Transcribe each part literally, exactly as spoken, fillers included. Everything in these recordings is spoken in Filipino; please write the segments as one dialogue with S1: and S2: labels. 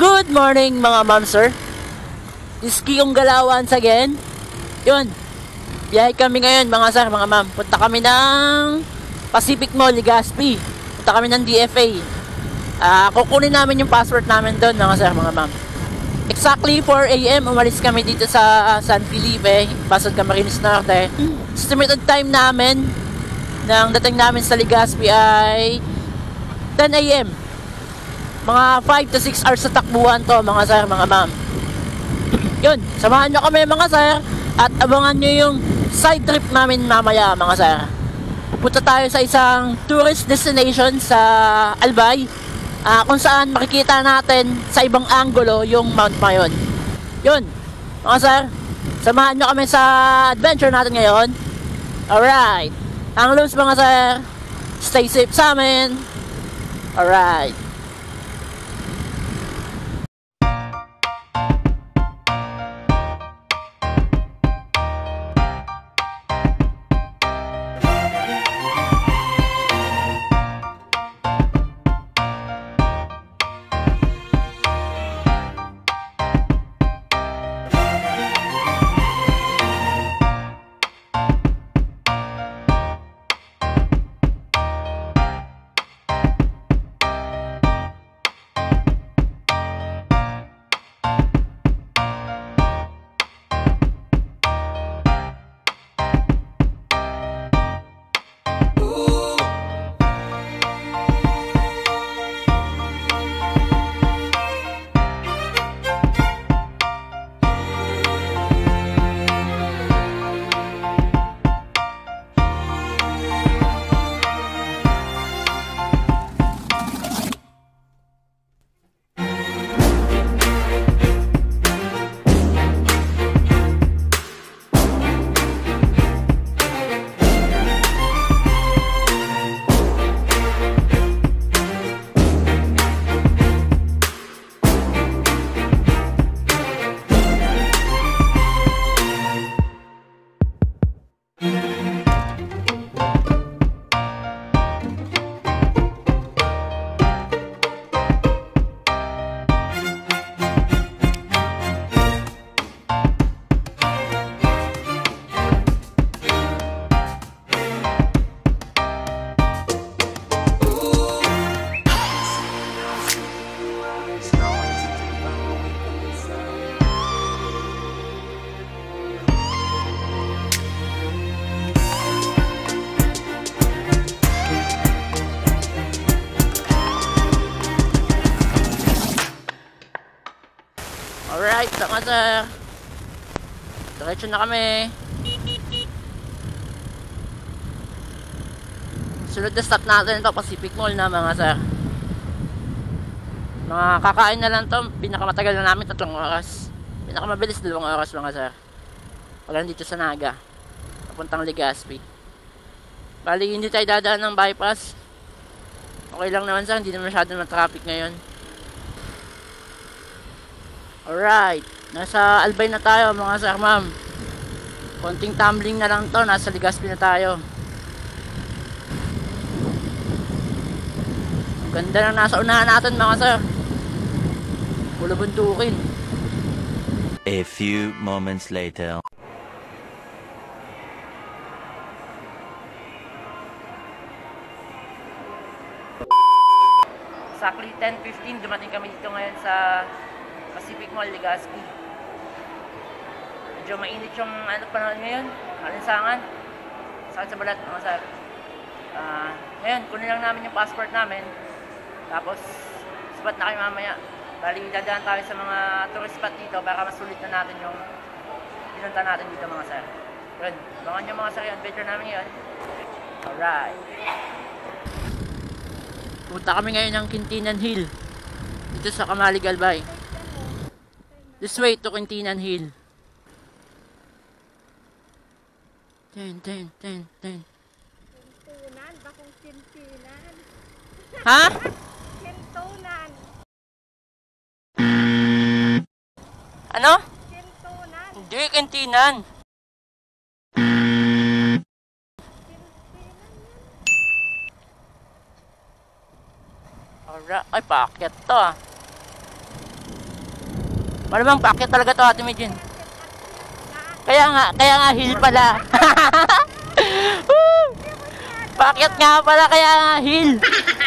S1: Good morning mga ma'am sir. This is Kiyong Galaw once again. Yun, biyahe kami ngayon mga sir, mga ma'am. Punta kami ng Pacific Mall, Legazpi. Punta kami ng D F A. uh, Kukunin namin yung password namin doon mga sir, mga ma'am. Exactly four A M umalis kami dito sa uh, San Felipe, Pasod Camarines Norte. Estimated time namin nang dating namin sa Legazpi ay ten A M Mga five to six hours sa takbuhan to mga sir, mga ma'am. Yun, samahan nyo kami mga sir at abangan nyo yung side trip namin mamaya mga sir. Pupunta tayo sa isang tourist destination sa Albay, uh, kung saan makikita natin sa ibang angulo yung Mount Mayon. Yun mga sir, samahan nyo kami sa adventure natin ngayon. Alright, ang loose mga sir, stay safe sa amin. Alright. Alright, sama sir. Diretso na kami. Sunod na stop natin ito, Pacific Mall na mga sir. Mga kakain na lang to. Pinakamatagal na namin, tatlong oras. Pinakamabilis, dalawang oras mga sir. Wala dito sa Naga, papuntang Legazpi. Bali, hindi tayo dadaan ng bypass. Okay lang naman sir, hindi na masyadong na-traffic ngayon. Alright, nasa Albay na tayo mga sir, ma'am. Konting tumbling na lang to, nasa Legazpi na tayo. Ang ganda na nasa unahan natin mga sir. Puro buntukin.
S2: A few moments later.
S1: Exactly ten fifteen dumating kami dito ngayon sa Pacific Mall, Legazpi. Medyo mainit yung ano panahon ngayon, alinsangan. Sakit sa balat mga sir. Uh, ngayon, kunin lang namin yung passport namin. Tapos, spot na kayo mamaya. Bali, dadaan tayo sa mga tourist spot dito para masulit na natin yung pinunta natin dito mga sir. Yun, bangan nyo mga sir yung adventure namin ngayon. Alright. Punta kami ngayon ng Quintinan Hill dito sa Kamalig, Albay. This way to Quintinan Hill. Ten, ten, ten, ten.
S3: Kintunan, bakong kintinan.
S1: Ha?
S3: Kintunan.
S1: Ano?
S3: Kintunan.
S1: Hindi, Quintinan. Alright. Ay, paakyat to ah. Malamang paakyat talaga to, Ate Medjin. Kaya nga, kaya nga hill pala. Woo! Paakyat nga pala, kaya nga hill.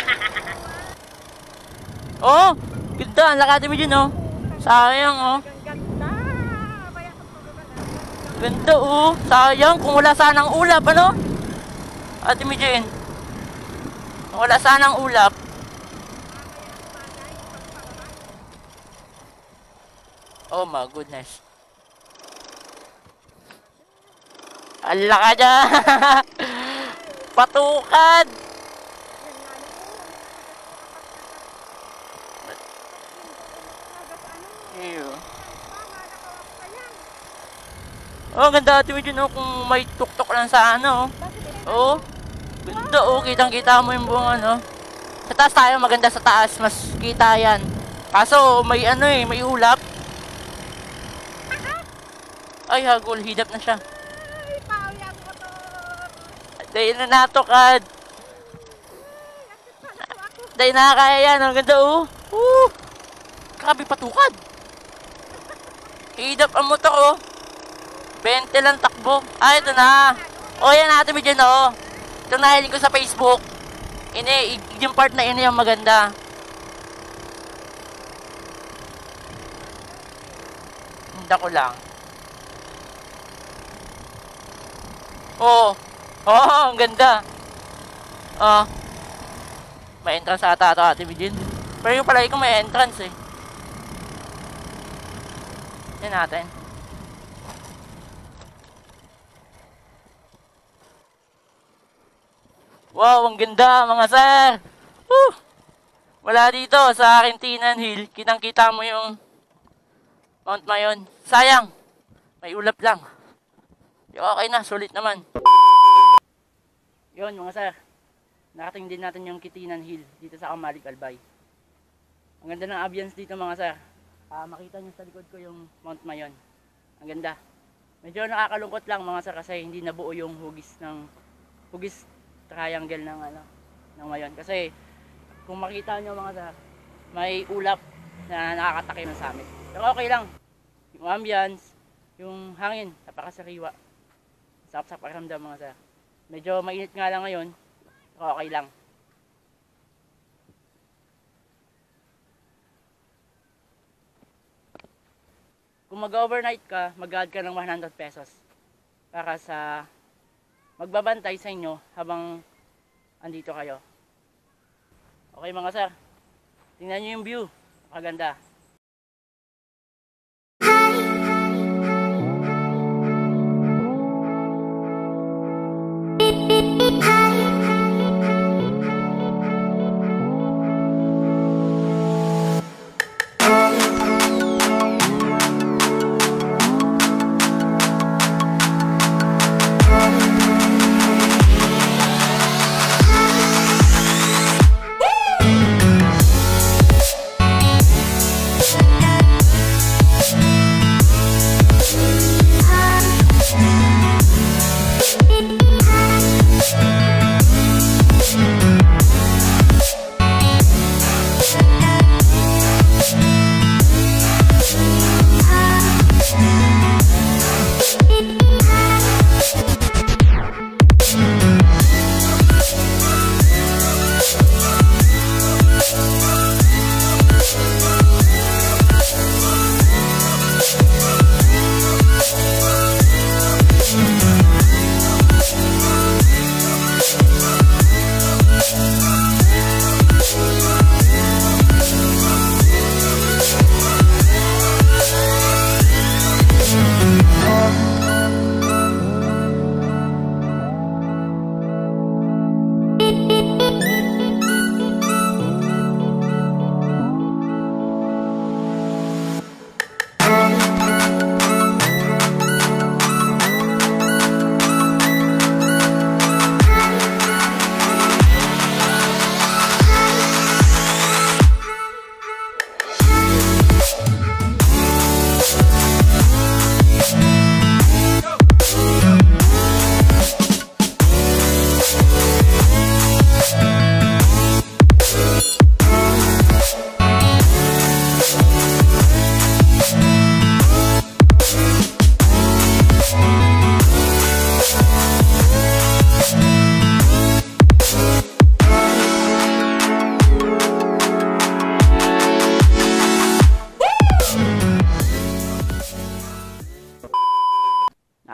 S1: Oh, ganda, ang laki, Ate Medjin, oh. Sayang, oh.
S3: Ang ganda. Maya ko pababa na.
S1: Ganda, oh. Sayang, kung wala sanang ulap, ano? Ate Medjin. Kung wala sanang ulap. Oh my goodness. Ala ka dyan. Patukad. Ew. Oh, ang ganda, Ate Medjin, oh, kung may tuktok lang sa ano. Oh. Ganda, oh, kitang kita mo yung buong ano. Sa taas tayo, maganda sa taas, mas kita yan. Kaso may ano eh, may ulap. Ay, hagol, hidap na siya.
S3: Ay, pawya mo to.
S1: Dahil na natukad. Dahil nakakaya yan, ang ganda, oh. Uh, grabe patukad. Hidap ang motor, oh. twenty lang takbo. Ah, ito na. Oh, yan, Ate Medjin, oh. Ito nahiling ko sa Facebook. Ini, yung part na ini yung maganda. Hindi ko lang. Oh. Oh, ang ganda. Oh. May entrance ata ito, Ate Medjin. Pero yung palagi ko may entrance eh. Yan natin. Wow, ang ganda mga sir. Woo! Wala dito sa Quintinan Hill. Kitang-kita mo yung Mount Mayon. Sayang. May ulap lang. Okay na, sulit naman. Yun mga sir. Nakating din natin yung Quintinan Hill dito sa Kamalig Albay. Ang ganda ng ambience dito mga sir. Uh, makita nyo sa likod ko yung Mount Mayon. Ang ganda. Medyo nakakalungkot lang mga sir kasi hindi nabuo yung hugis ng hugis triangle ng ano ng Mayon kasi kung makita nyo mga sir may ulap na nakakatakip ng summit pero okay lang yung ambience yung hangin napakasariwa sarap sa pakiramdam mga sir medyo mainit nga lang ngayon pero okay lang kung mag-overnight ka mag-add ka ng one hundred pesos para sa magbabantay sa inyo habang andito kayo. Okay mga sir, tingnan nyo yung view. Maganda.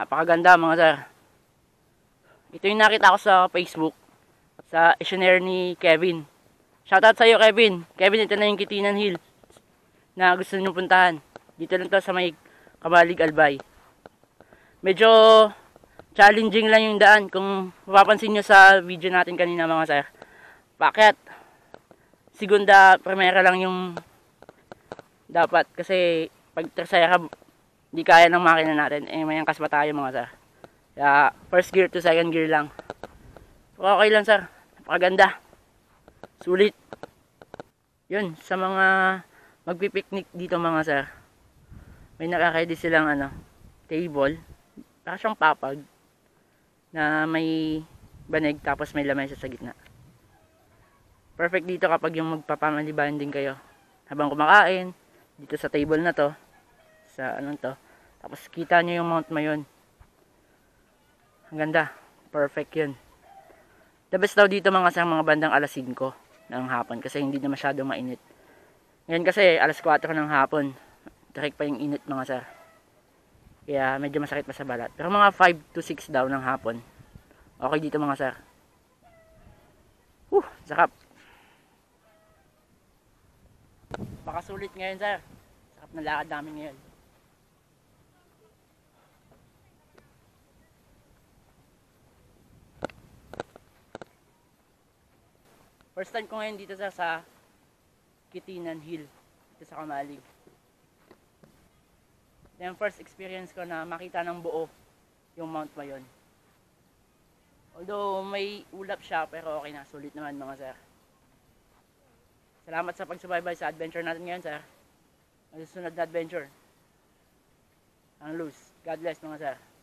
S1: Napakaganda mga sir. Ito yung nakita ko sa Facebook. Sa isinare ni Kevin. Shoutout sa iyo Kevin. Kevin, ito na yung Kitinan Hill na gusto nyo puntahan. Dito lang to sa may Kamalig Albay. Medyo challenging lang yung daan. Kung mapapansin nyo sa video natin kanina mga sir. Paakyat. Segunda, primera lang yung dapat. Kasi pag tersaya ka, di kaya ng makina natin. Eh may angkas pa tayo mga sir. Kaya first gear to second gear lang. Okay lang sir. Napakaganda. Sulit. Yun, sa mga magpipiknik dito mga sir. May nakaka-ready silang ano, table. Para siyang papag na may banig tapos may lamesa sa gitna. Perfect dito kapag yung magpapamaliban din kayo. Habang kumakain, dito sa table na to. Sa anong to. Tapos kita nyo yung Mount Mayon. Ang ganda. Perfect yun. The best daw dito mga sa mga bandang alas singko ng hapon kasi hindi na masyadong mainit. Ngayon kasi alas kwatro ng hapon. Direct pa yung init mga sir. Kaya medyo masakit pa sa balat. Pero mga five to six daw ng hapon. Okay dito mga sir. Whew, sakap. Pakasulit ngayon sir. Sakap na lakad namin ngayon. First time ko ngayon dito sa, sa Kitinan Hill, dito sa Kamalig. Then first experience ko na makita ng buo yung Mount Mayon. Although may ulap siya, pero okay na, sulit naman mga sir. Salamat sa pagsubaybay sa adventure natin ngayon sir. Ang susunod na adventure, ang loose. God bless mga sir.